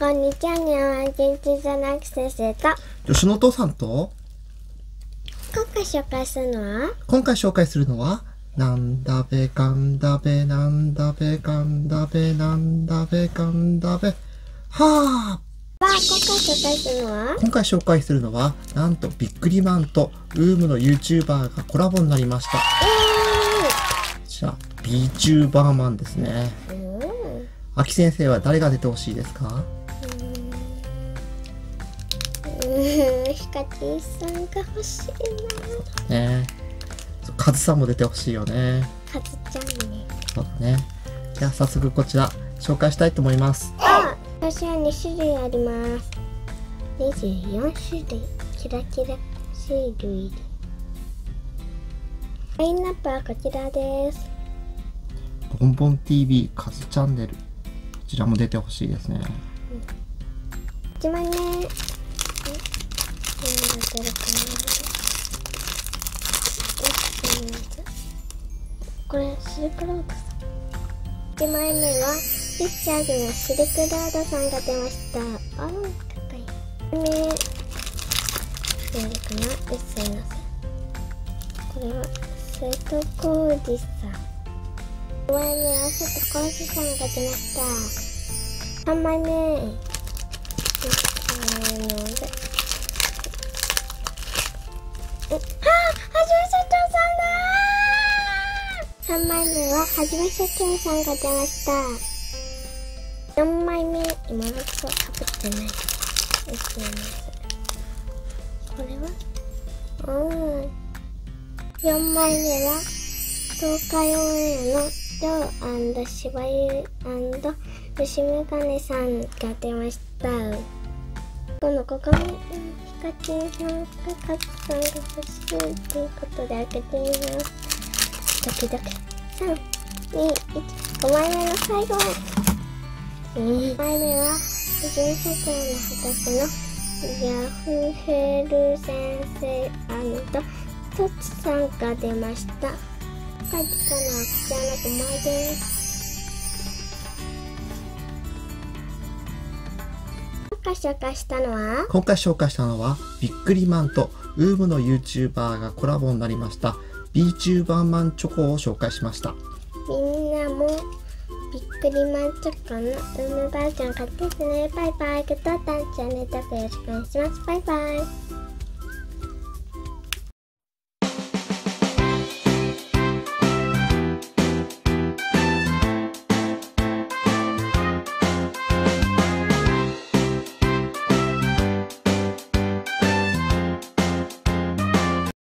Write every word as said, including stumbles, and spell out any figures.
こんにちは、にゃん、元気じゃなく先生と助手のお父さんと今回紹介するのは今回紹介するのはなんだべかんだべなんだべかんだべなんだべかんだべはあ。 今回紹介するのは今回紹介するのはなんとビックリマンとウームの YouTuber がコラボになりました。こちら VTuber マンですね。秋先生は誰が出てほしいですか？ うーん、ヒカキンさんが欲しいな。 ねえ、カズさんも出てほしいよね。 カズちゃんね。 そうだね。じゃあ早速こちら紹介したいと思います。 あ、私はに種類あります。にじゅうよん種類、キラキラシール入り。ラインナップはこちらです。 ボンボン ティーブイ カズチャンネル、こちらも出てほしいですね。 いちまいめ、何が出るかな。これシルクロードさん。いちまいめはフィッシャーズのシルクロードさんが出ました。あー、かっこいい。にまいめ出るかな、うっすいのさん。これは瀬戸康史さん。にまいめは瀬戸康史さんが出ました。さんまいめ、のでえ、はあ、はじめ社長さんだー。さんまいめははじめ社長さんが出ました。よんまいめ、今のところかぶってない エスエヌエス。 これはうんよんまいめは東海オンエアのりょうしばゆ吉メガネさんが出ました。このここにヒカキンさんとカズさんが欲しいということで開けてみます。ドキドキ。さん、に、いち、ごまいめの最後。にまいめははじめ社長の畑のヤフヘル先生&トチさんが出ました。書いてたのはこちらのごまいです。今回紹介したのは今回紹介したのはビックリマンとウームの YouTuber がコラボになりました VTuber マンチョコを紹介しました。 みんなもビックリマンチョコのウームバージョン買ってね。バイバイ。グッドタンチャンネル登録よろしくお願いします。バイバイ。